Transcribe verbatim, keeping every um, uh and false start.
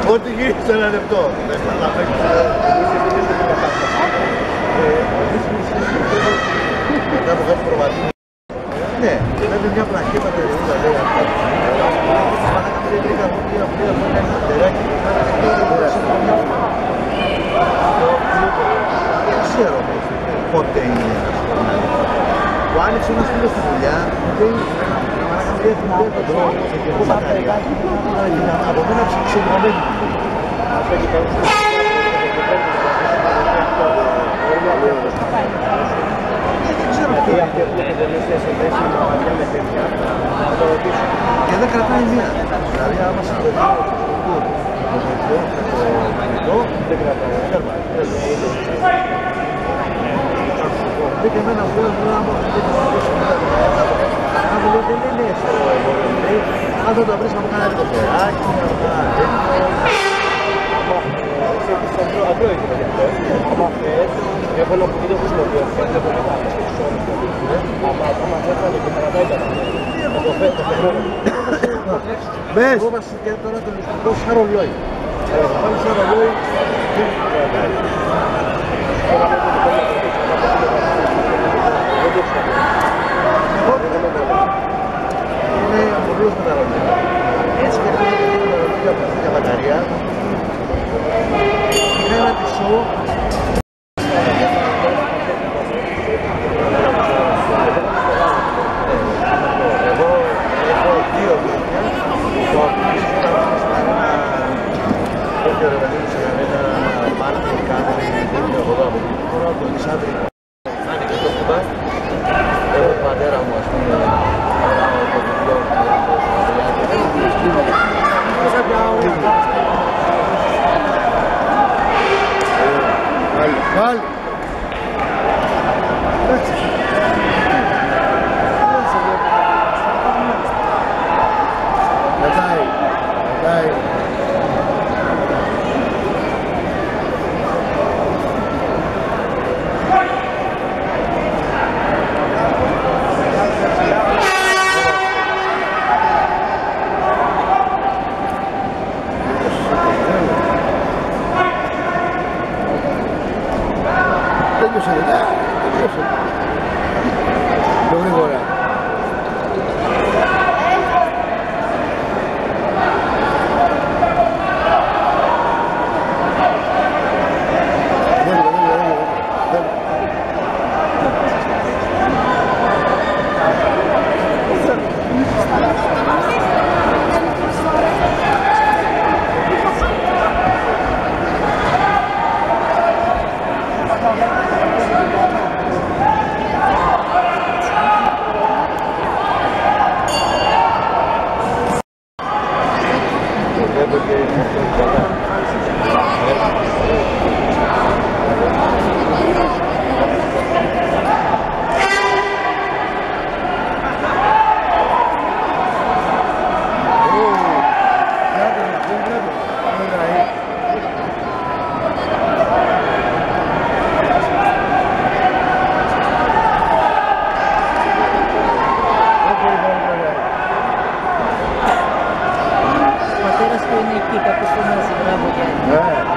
Ό,τι γύρισε ένα λεπτό. Μετά από κάτι προβατή. Ναι, είναι μια πλακέτα περιοδίδα, λέει αυτά. Παράκαμε δεν βρήκα από μία πλοία που έκανε ένα τεράκι. Δεν ξέρω πότε είναι. Ο άνοιξε ένας φίλος στη δουλειά, λέει παράκαμε δεν βρήκα τον τρόπο, ο μπαταρία. Από μένα ξεκινωμένη. Και δεν κρατάει μία. Δηλαδή άμα συνδεθώ το βοηθό και το μαγνητό, δεν κρατάει. Και και εμένα που λέω άμα δεν το αφήσω να μου λέω δεν είναι στο εμπόριο. Αν δεν το βρεις να μου κάνει το φεράκι, να μου κάνει Android είναι αυτό. Άμα θες, έχω ένα που δεν το χρησιμοποιώ, δεν το μετάλλω και τους όρους του. Άμα θες να το κρατάει τα θα το φέρω. Μπες! Εγώ βασικά και τώρα το ληστικό σαν ρολόι. Θα βάλεις σαν ρολόι και κρατάει. Είναι αμμουδίως με τα ρολόγια. Έτσι και έχουμε και τα ρολόγια που έχουν για μπαταρία. Είναι ένα πισό. Εγώ έχω δύο χρόνια. Το αφήνεις να μας πάρει ένα τέτοιο ρε παιδί σε κανένα πάρτι, κάνει τέτοιο από εδώ από την χώρα, το Λισάντρι. Κάνει και το κουμπά. Έχω τον πατέρα μου, ας πούμε, παράω το βιβλίο μου, και κάποια ώρα. Πάλι. Μετάει. Μετάει. Τέλειωσε, ναι, τέλειωσε. Πιο γρήγορα. Πατέρας του είναι εκεί, κάποιος φωνάζει, μπράβο Γιάννη.